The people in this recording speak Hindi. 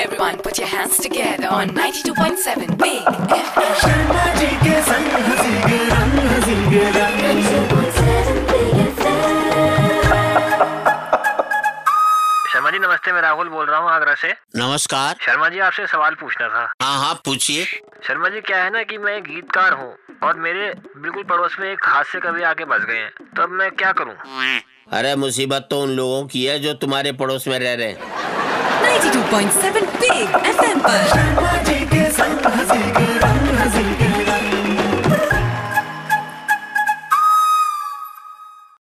everyone, put your hands together on 92.7 Big FM. Sharma ji के संग हंसी रंग हंसी रंग 92.7 Big FM। शर्मा जी नमस्ते, मैं राहुल बोल रहा हूँ आगरा से। नमस्कार। शर्मा जी आपसे सवाल पूछना था। हाँ हाँ पूछिए। शर्मा जी क्या है ना कि मैं गीतकार हूँ और मेरे बिल्कुल पड़ोस में एक हास्य कवि आके बस गए हैं, तो अब मैं क्या करूँ? अरे मुसीबत तो उन लोगों की है जो तुम्हारे पड़ोस में रह रहे हैं। 92.7 Big FM पर शर्मा जी के संग हंसी